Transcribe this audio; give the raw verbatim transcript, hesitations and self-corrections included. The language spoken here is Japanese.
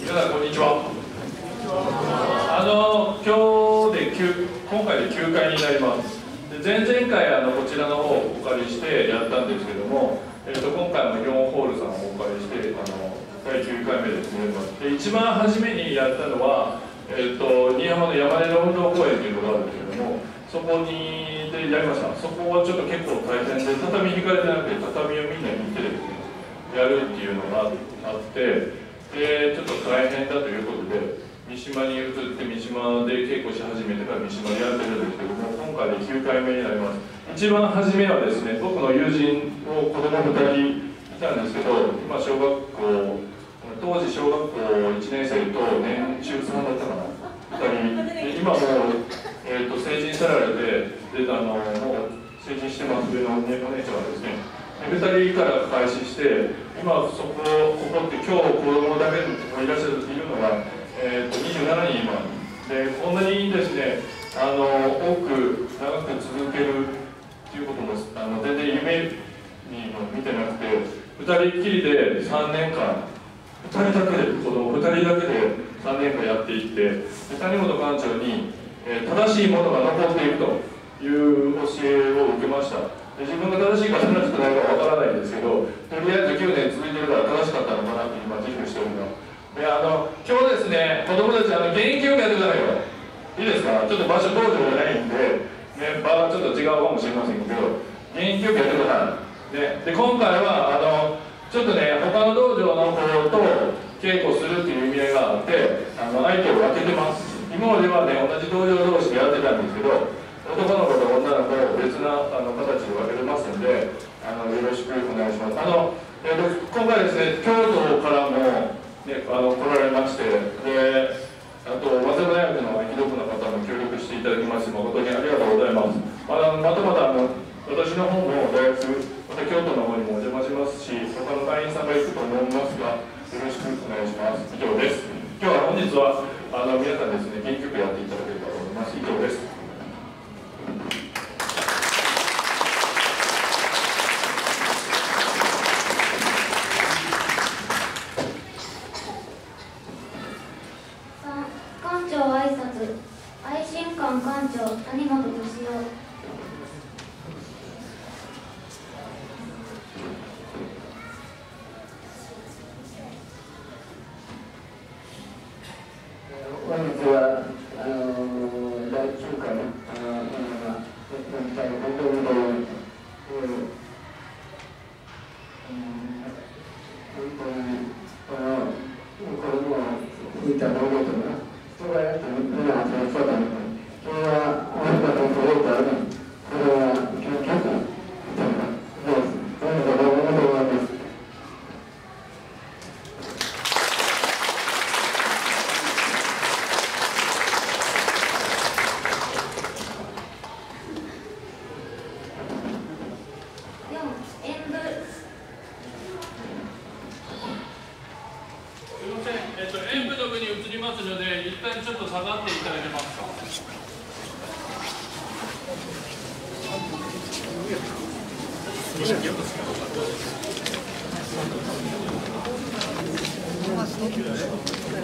皆さんこんにちは。あの今日できゅう今回できゅうかいになります。で前々回あのこちらの方をお借りしてやったんですけども、えー、と今回もよんホールさんをお借りしてあのだいきゅうかいめですね。で一番初めにやったのは、えー、と新居浜の山根の運動公園というのがあるんですけども、そこにでやりました。そこはちょっと結構大変で、畳引かれてなくて畳をみんなに手でやるっていうのがあって、でちょっと大変だということで三島に移って三島で稽古し始めてから三島でやってるんですけども、今回できゅうかいめになります。一番初めはですね、僕の友人の子供ふたりいたんですけど、今小学校当時小学校いちねん生と年中さんだったかなふたりで、今もう、えー、と成人されてであのもう成人してます上のお姉ちゃんはですね、ふたりから開始して、今そこここって今日子供だけでいらっしゃるいるのが、えー、とにじゅうななにん今で、こんなにですねあの多く長く続けるっていうこともあの全然夢にも見てなくて、ふたりっきりでさんねんかんふたりだけで子供ふたりだけでさんねんかんやっていって、谷本館長に、えー、正しいものが残っているという教えを受けました。自分が正しいか正しくないかわからないんですけど、とりあえずきゅうねん続いてるから正しかったのかなって今自負してるので、あの今日ですね、子供たちあの現役をやってくださいよ。いいですか？ちょっと場所道場じゃないんで、ね、場はちょっと違うかもしれませんけど、現役をやってください。ね、で今回はあのちょっとね、他の道場の子と稽古するっていう意味合いがあって、あの相手を分けてます。今まではね、同じ道場同士でやってたんですけど、男の子と女の子を別なあの形で分けてますんで、あのよろしくお願いします。あの、えー、と今回ですね、京都からも、ね、あの来られまして、であと早稲田大学の遺族の方も協力していただきまして、誠にありがとうございます。あのまたまたあの私の方も大学、また京都の方にもお邪魔しますし、他の会員さんが行くと思いますが、よろしくお願いします。以上です。今日は本日はあの皆さんですね、元気よくやっていただければと思います。以上です。 館長挨拶。愛心館館長谷本俊夫。 本日はあのだいきゅうかいの本当に本当にこの子供を見たと思うとな、人がやってみんな集まったのに、それはあなたの届いたらね、これは結局どうです。何かどうもどうもです。 演舞の部に移りますので、一旦ちょっと下がっていただけますか。 Thank you.